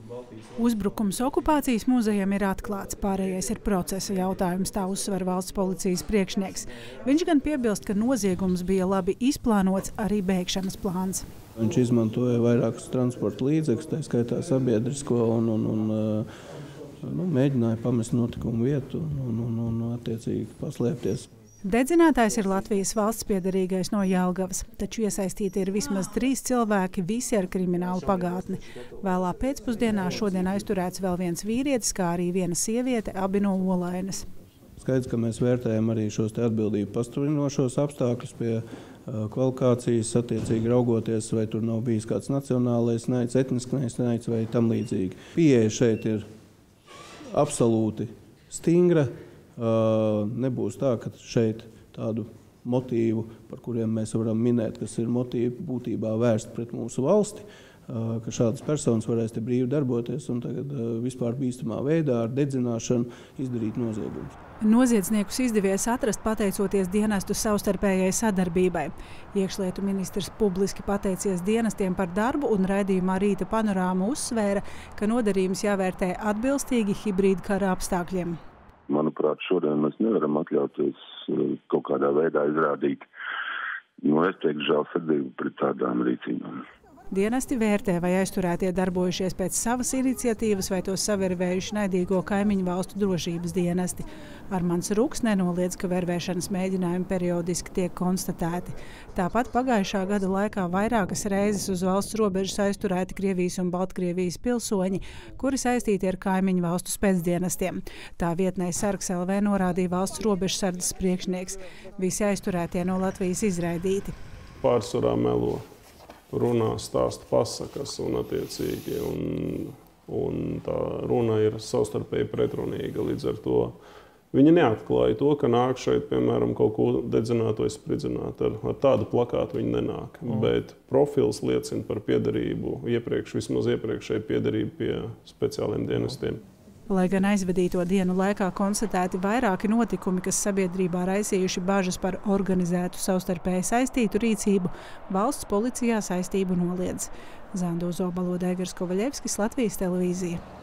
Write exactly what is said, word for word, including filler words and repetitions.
Uzbrukums okupācijas muzejam ir atklāts, pārējais ir procesa jautājums, tā uzsver valsts policijas priekšnieks. Viņš gan piebilst, ka noziegums bija labi izplānots, arī bēgšanas plāns. Viņš izmantoja vairākus transporta līdzekļus, tā skaitā sabiedrisko, un, un, un nu, mēģināja pamest notikumu vietu un, un, un attiecīgi paslēpties. Dedzinātājs ir Latvijas valsts piederīgais no Jelgavas, taču iesaistīti ir vismaz trīs cilvēki, visi ar kriminālu pagātni. Vēlā pēcpusdienā šodien aizturēts vēl viens vīrietis, kā arī viena sieviete, abi no Olainas. Skaidrs, ka mēs vērtējam arī šos te atbildību pastiprinošos apstākļus pie uh, kvalifikācijas, attiecīgi raugoties, vai tur nav bijis kāds nacionālais naids, etniskais naids vai tam līdzīgi. Pieeja šeit ir absolūti stingra. Uh, nebūs tā, ka šeit tādu motīvu, par kuriem mēs varam minēt, kas ir motīvi būtībā vērsti pret mūsu valsti, uh, ka šādas personas varēs te brīvi darboties un tagad uh, vispār bīstamā veidā ar dedzināšanu izdarīt noziegumus. Noziedzniekus izdevies atrast pateicoties dienestu savstarpējai sadarbībai. Iekšlietu ministrs publiski pateicies dienestiem par darbu un raidījumā Rīta panorāma uzsvēra, ka nodarījums jāvērtē atbilstīgi hibrīda kara apstākļiem. Manuprāt, šodien mēs nevaram atļauties kaut kādā veidā izrādīt, nu, es teiktu, žēlsirdību pret tādām rīcībām. Dienesti vērtē, vai aizturētie darbojušies pēc savas iniciatīvas, vai to savervējuši naidīgo kaimiņu valstu drošības dienesti. Armands Ruks nenoliedz, ka vervēšanas mēģinājumi periodiski tiek konstatēti. Tāpat pagājušā gada laikā vairākas reizes uz valsts robežas aizturēti Krievijas un Baltkrievijas pilsoņi, kuri saistīti ar kaimiņu valstu spēcdienestiem. Tā vietnē Sargs L V norādīja valsts robežsardzes priekšnieks. Visi aizturētie no Latvijas izraidīti. Pārsvarā melo. Runā, stāsta pasakas un attiecīgi, un, un tā runa ir savstarpēji pretrunīga. Līdz ar to viņi neatklāja to, ka nāk šeit, piemēram, kaut ko dedzināt vai spridzināt. Ar, ar tādu plakātu viņi nenāk. Mm. Bet profils liecina par piederību, iepriekš, vismaz iepriekšēju piederību pie speciāliem dienestiem. Lai gan aizvadīto dienu laikā konstatēti vairāki notikumi, kas sabiedrībā raisījuši bažas par organizētu savstarpēji saistītu rīcību, valsts policijā saistību noliedz. Zandu Zobaloda, Egars Kovaļevskis, Latvijas televīzija.